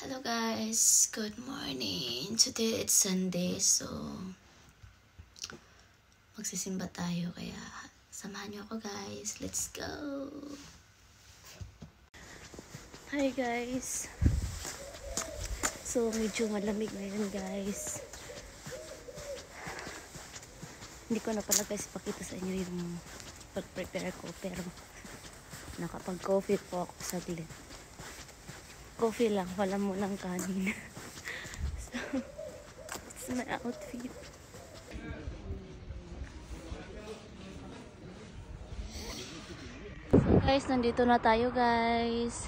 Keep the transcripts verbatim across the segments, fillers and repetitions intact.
Hello guys, good morning. Today it's Sunday, so magsisimba tayo, kaya samahan niyo ako guys. Let's go! Hi guys. So medyo malamig ngayon guys. Hindi ko na pala guys pakita sa inyo yung pag-prepare ko, pero nakapag-coffee po ako saglit. Coffee lang, wala mo ng kanin. So, it's my outfit. So guys, nandito na tayo guys.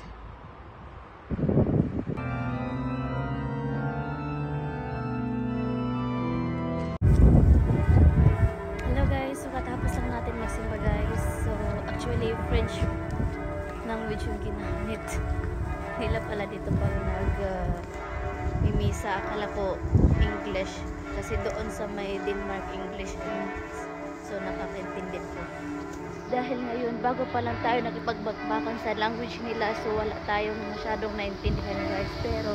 Hello guys, so katapos lang natin magsimba guys. So actually French language yung ginamit nila pala dito pag nag uh, mimisa. Akala ko English kasi doon sa may Denmark English, so nakakaintindi ko. Dahil ngayon bago pa lang tayo nakipagbakbakan sa language nila, so wala tayong masyadong naintindihan guys, pero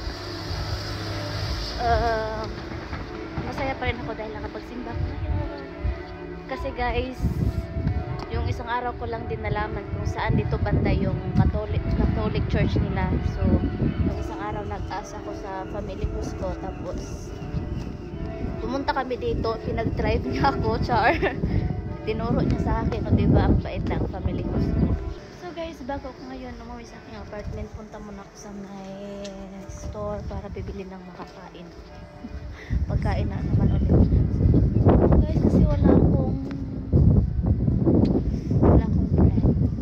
uh, masaya pa rin ako dahil nakapagsimba ko ngayon. Kasi guys, yung isang araw ko lang din nalaman kung saan dito banda yung Catholic, Catholic Church nila. So, yung isang araw nag-asa ko sa family house ko. Tapos, pumunta kami dito. Pinag-drive niya ako, char. Tinuro niya sa akin. O diba, ang bait ng family house ko. So guys, bago ako ngayon umuwi sa aking apartment, punta muna ako sa may store para bibili ng makakain. Pagkain na naman ulit. So, guys, kasi wala akong wala akong bread.